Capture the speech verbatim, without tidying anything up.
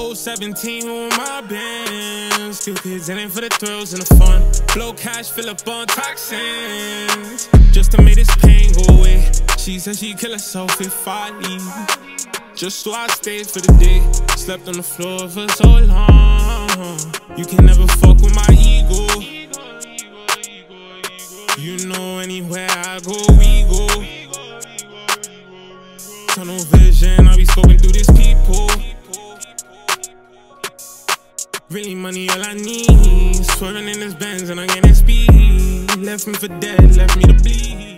oh seventeen with my bands. Still kids, it ain't for the thrills and the fun. Blow cash, fill up on toxins, just to make this pain go away. She said she'd kill herself if I leave, just so I stayed for the day. Slept on the floor for so long. You can never fuck with my ego. You know anywhere I go, we go. Tunnel vision, I be scoping through these people. Really money all I need. Swerving in this Benz and I'm getting speed. Left me for dead, left me to bleed.